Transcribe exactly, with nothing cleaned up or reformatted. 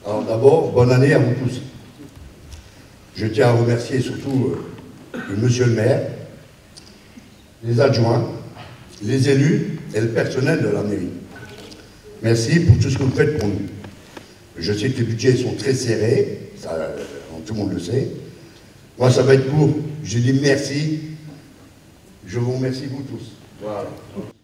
Alors d'abord, bonne année à vous tous. Je tiens à remercier surtout euh, le monsieur le maire, les adjoints, les élus et le personnel de la mairie. Merci pour tout ce que vous faites pour nous. Je sais que les budgets sont très serrés, ça, euh, tout le monde le sait. Moi, ça va être court. Je dis merci. Je vous remercie vous tous. Voilà.